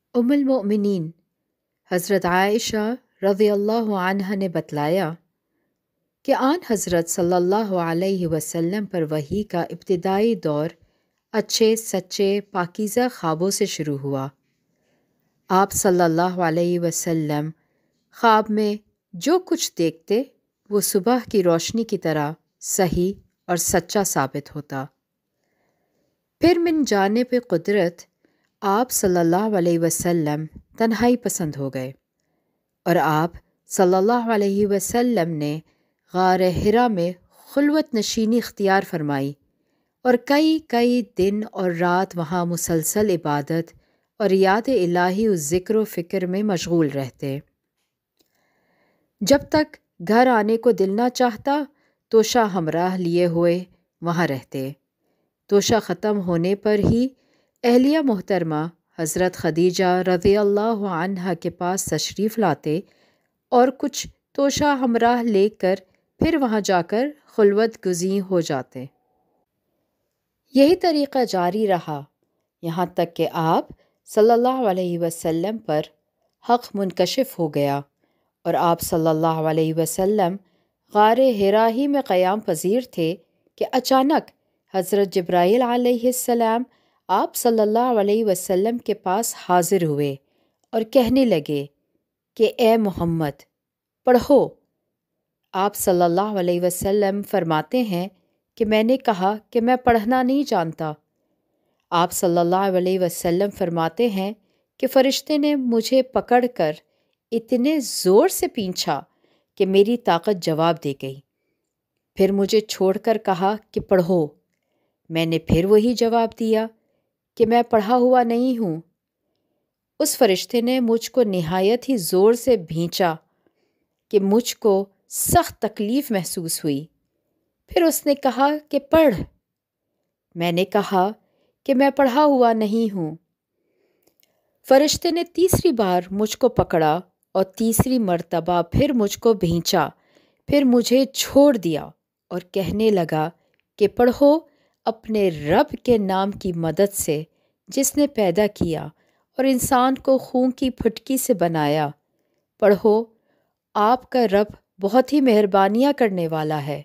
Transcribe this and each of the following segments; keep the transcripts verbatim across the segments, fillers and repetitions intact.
ام المؤمنین حضرت عائشہ رضی اللہ عنہ نے بتلایا کہ آن حضرت صلی اللہ علیہ وسلم پر وحی کا ابتدائی دور اچھے سچے پاکیزہ خوابوں سے شروع ہوا۔ آپ صلی اللہ علیہ وسلم خواب میں جو کچھ دیکھتے وہ صبح کی روشنی کی طرح صحیح اور سچا ثابت ہوتا۔ پھر من جانب قدرت آپ صلی اللہ علیہ وسلم تنہائی پسند ہو گئے اور آپ صلی اللہ علیہ وسلم نے غار حرا میں خلوت نشینی اختیار فرمائی اور کئی کئی دن اور رات وہاں مسلسل عبادت اور یاد الہی و ذکر و فکر میں مشغول رہتے۔ جب تک گھر آنے کو دل نہ چاہتا توشہ ہمراہ لیے ہوئے وہاں رہتے۔ توشہ ختم ہونے پر ہی اہلیہ محترمہ حضرت خدیجہ رضی اللہ عنہا کے پاس تشریف لاتے اور کچھ توشہ ہمراہ لے کر پھر وہاں جا کر خلوت گزین ہو جاتے۔ یہی طریقہ جاری رہا یہاں تک کہ آپ صلی اللہ علیہ وسلم پر حق منکشف ہو گیا اور آپ صلی اللہ علیہ وسلم غار حرا ہی میں قیام پذیر تھے کہ اچانک حضرت جبرائیل علیہ السلام آپ صلی اللہ علیہ وسلم کے پاس حاضر ہوئے اور کہنے لگے کہ اے محمد پڑھو۔ آپ صلی اللہ علیہ وسلم فرماتے ہیں کہ میں نے کہا کہ میں پڑھنا نہیں جانتا۔ آپ صلی اللہ علیہ وسلم فرماتے ہیں کہ فرشتے نے مجھے پکڑ کر اتنے زور سے پینچھا کہ میری طاقت جواب دے گئی۔ پھر مجھے چھوڑ کر کہا کہ پڑھو۔ میں نے پھر وہی جواب دیا کہ میں پڑھا ہوا نہیں ہوں۔ اس فرشتے نے مجھ کو نہایت ہی زور سے بھینچا کہ مجھ کو سخت تکلیف محسوس ہوئی۔ پھر اس نے کہا کہ پڑھ۔ میں نے کہا کہ میں پڑھا ہوا نہیں ہوں۔ فرشتے نے تیسری بار مجھ کو پکڑا اور تیسری مرتبہ پھر مجھ کو بھینچا، پھر مجھے چھوڑ دیا اور کہنے لگا کہ پڑھو اپنے رب کے نام کی مدد سے جس نے پیدا کیا اور انسان کو خون کی پھٹکی سے بنایا۔ پڑھو آپ کا رب بہت ہی مہربانیاں کرنے والا ہے۔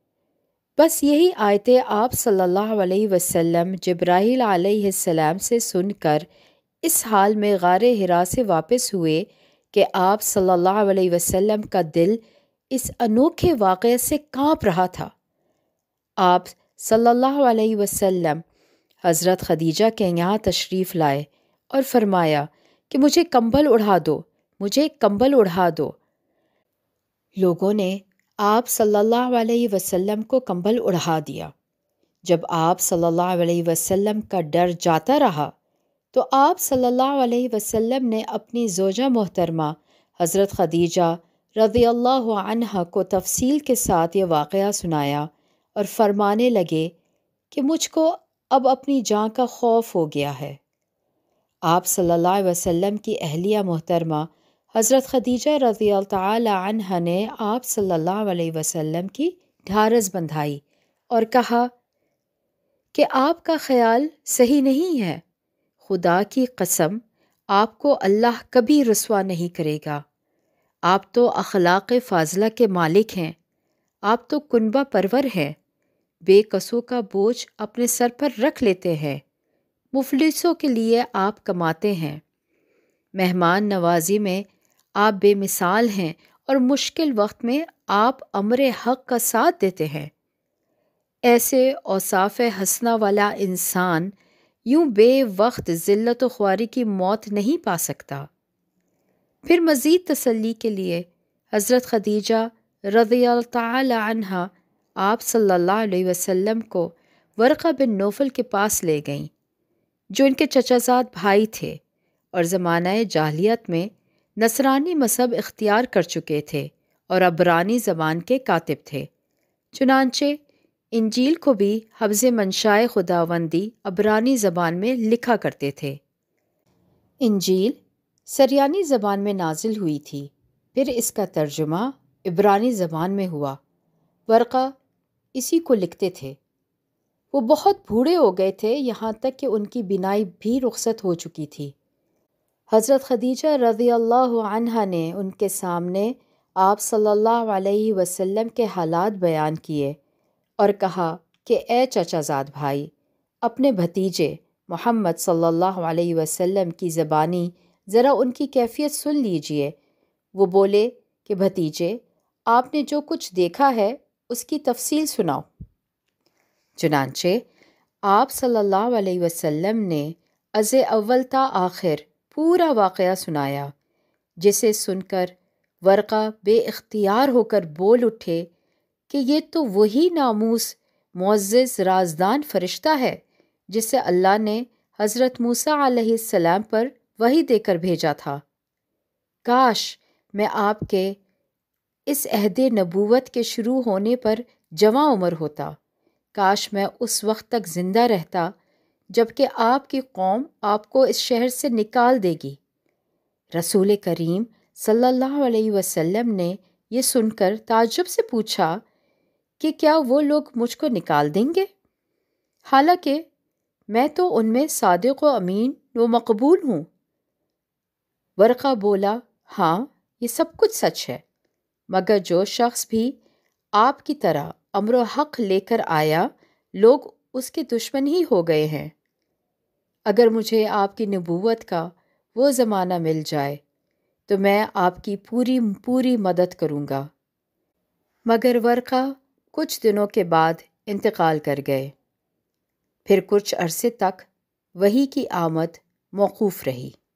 بس یہی آیتیں آپ صلی اللہ علیہ وسلم جبرائیل علیہ السلام سے سن کر اس حال میں غار حرا سے واپس ہوئے کہ آپ صلی اللہ علیہ وسلم کا دل اس انوکھے واقعے سے کانپ رہا تھا۔ آپ صلی اللہ علیہ وسلم حضرت خدیجہ کے یہاں تشریف لائے اور فرمایا کہ مجھے کمبل اڑھا دو، مجھے کمبل اڑھا دو۔ لوگوں نے آپ صلی اللہ علیہ وسلم کو کمبل اڑھا دیا۔ جب آپ صلی اللہ علیہ وسلم کا ڈر جاتا رہا تو آپ صلی اللہ علیہ وسلم نے اپنی زوجہ محترمہ حضرت خدیجہ رضی اللہ عنہا کو تفصیل کے ساتھ یہ واقعہ سنایا اور فرمانے لگے کہ مجھ کو اب اپنی جان کا خوف ہو گیا ہے۔ آپ صلی اللہ علیہ وسلم کی اہلیہ محترمہ حضرت خدیجہ رضی اللہ تعالی عنہا نے آپ صلی اللہ علیہ وسلم کی ڈھارس بندھائی اور کہا کہ آپ کا خیال صحیح نہیں ہے۔ خدا کی قسم آپ کو اللہ کبھی رسوا نہیں کرے گا۔ آپ تو اخلاق فاضلہ کے مالک ہیں، آپ تو کنبہ پرور ہیں، بے قصوں کا بوجھ اپنے سر پر رکھ لیتے ہیں، مفلسوں کے لیے آپ کماتے ہیں، مہمان نوازی میں آپ بے مثال ہیں اور مشکل وقت میں آپ امر حق کا ساتھ دیتے ہیں۔ ایسے اوصاف حسنہ والا انسان یوں بے وقت ذلت و خواری کی موت نہیں پا سکتا۔ پھر مزید تسلی کے لیے حضرت خدیجہ رضی اللہ تعالی عنہا آپ صلی اللہ علیہ وسلم کو ورقہ بن نوفل کے پاس لے گئیں، جو ان کے چچا زاد بھائی تھے اور زمانہ جاہلیت میں نصرانی مذہب اختیار کر چکے تھے اور عبرانی زبان کے کاتب تھے۔ چنانچہ انجیل کو بھی حفظ منشائے خداوندی عبرانی زبان میں لکھا کرتے تھے۔ انجیل سریانی زبان میں نازل ہوئی تھی، پھر اس کا ترجمہ عبرانی زبان میں ہوا۔ ورقہ اسی کو لکھتے تھے۔ وہ بہت بوڑھے ہو گئے تھے، یہاں تک کہ ان کی بینائی بھی رخصت ہو چکی تھی۔ حضرت خدیجہ رضی اللہ عنہا نے ان کے سامنے آپ صلی اللہ علیہ وسلم کے حالات بیان کیے اور کہا کہ اے چچا زاد بھائی، اپنے بھتیجے محمد صلی اللہ علیہ وسلم کی زبانی ذرا ان کی کیفیت سن لیجئے۔ وہ بولے کہ بھتیجے، آپ نے جو کچھ دیکھا ہے اس کی تفصیل سناؤ۔ چنانچہ آپ صلی اللہ علیہ وسلم نے از اول تا آخر پورا واقعہ سنایا، جسے سن کر ورقہ بے اختیار ہو کر بول اٹھے کہ یہ تو وہی ناموس معزز رازدان فرشتہ ہے جسے اللہ نے حضرت موسیٰ علیہ السلام پر وحی دے کر بھیجا تھا۔ کاش میں آپ کے اس عہد نبوت کے شروع ہونے پر جواں عمر ہوتا، کاش میں اس وقت تک زندہ رہتا جب کہ آپ کی قوم آپ کو اس شہر سے نکال دے گی۔ رسول کریم صلی اللہ علیہ وسلم نے یہ سن کر تعجب سے پوچھا کہ کیا وہ لوگ مجھ کو نکال دیں گے، حالانکہ میں تو ان میں صادق و امین و مقبول ہوں؟ ورقہ بولا، ہاں یہ سب کچھ سچ ہے، مگر جو شخص بھی آپ کی طرح امر و حق لے کر آیا لوگ اس کے دشمن ہی ہو گئے ہیں۔ اگر مجھے آپ کی نبوت کا وہ زمانہ مل جائے تو میں آپ کی پوری پوری مدد کروں گا۔ مگر ورقہ کچھ دنوں کے بعد انتقال کر گئے۔ پھر کچھ عرصے تک وحی کی آمد موقوف رہی۔